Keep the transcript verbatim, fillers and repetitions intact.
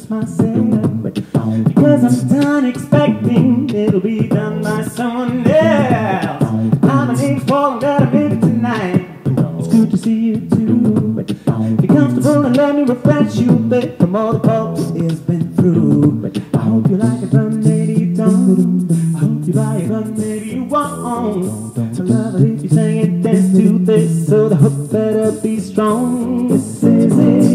trust myself, because I'm done expecting it'll be done by someone else. I'm an ain't falling that I made it tonight. It's good to see you too. Be comfortable and let me refresh you a bit from all the faults it's been through. I hope you like it, but maybe you don't. I hope you like it, but maybe you won't. I love it if you sing and dance to this, so the hook better be strong. This is it.